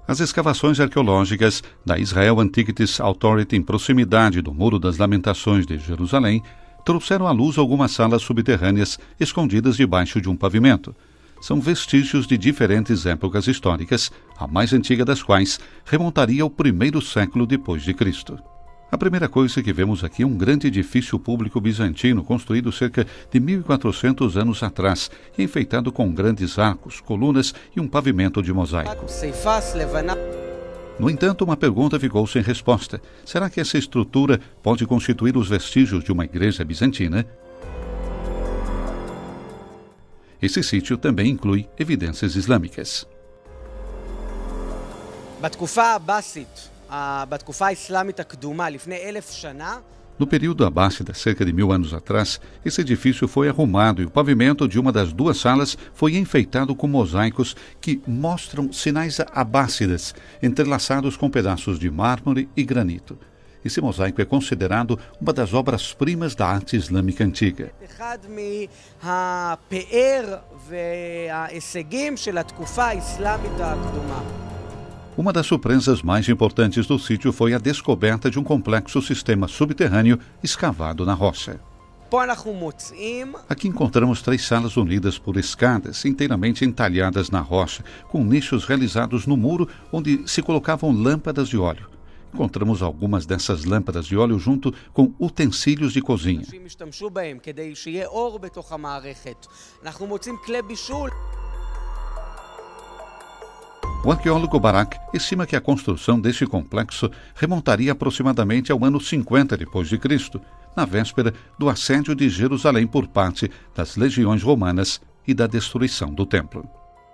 As escavações arqueológicas da Israel Antiquities Authority em proximidade do Muro das Lamentações de Jerusalém trouxeram à luz algumas salas subterrâneas escondidas debaixo de um pavimento. São vestígios de diferentes épocas históricas, a mais antiga das quais remontaria ao 1º século depois de Cristo. A primeira coisa que vemos aqui é um grande edifício público bizantino construído cerca de 1.400 anos atrás e enfeitado com grandes arcos, colunas e um pavimento de mosaico. No entanto, uma pergunta ficou sem resposta. Será que essa estrutura pode constituir os vestígios de uma igreja bizantina? Esse sítio também inclui evidências islâmicas. No período abássida, cerca de 1000 anos atrás, esse edifício foi arrumado e o pavimento de uma das duas salas foi enfeitado com mosaicos que mostram sinais abássidas, entrelaçados com pedaços de mármore e granito. Esse mosaico é considerado uma das obras-primas da arte islâmica antiga. Uma das surpresas mais importantes do sítio foi a descoberta de um complexo sistema subterrâneo escavado na rocha. Aqui encontramos 3 salas unidas por escadas inteiramente entalhadas na rocha, com nichos realizados no muro onde se colocavam lâmpadas de óleo. Encontramos algumas dessas lâmpadas de óleo junto com utensílios de cozinha. O arqueólogo Barak estima que a construção deste complexo remontaria aproximadamente ao ano 50 d.C., na véspera do assédio de Jerusalém por parte das legiões romanas e da destruição do templo.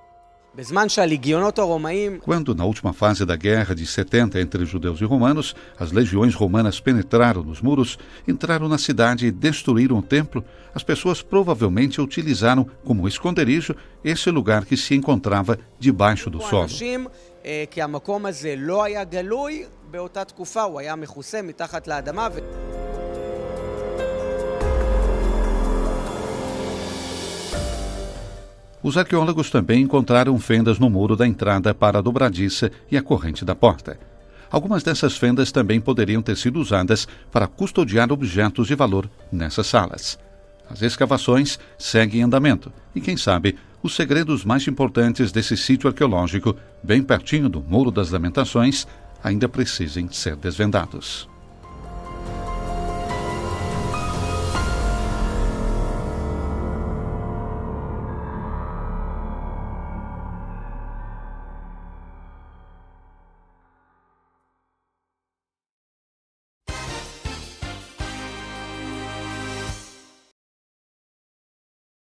Quando, na última fase da Guerra de 70 entre judeus e romanos, as legiões romanas penetraram nos muros, entraram na cidade e destruíram o templo, as pessoas provavelmente utilizaram como esconderijo esse lugar que se encontrava debaixo do solo. Os arqueólogos também encontraram fendas no muro da entrada para a dobradiça e a corrente da porta. Algumas dessas fendas também poderiam ter sido usadas para custodiar objetos de valor nessas salas. As escavações seguem em andamento e, quem sabe, os segredos mais importantes desse sítio arqueológico, bem pertinho do Muro das Lamentações, ainda precisem ser desvendados.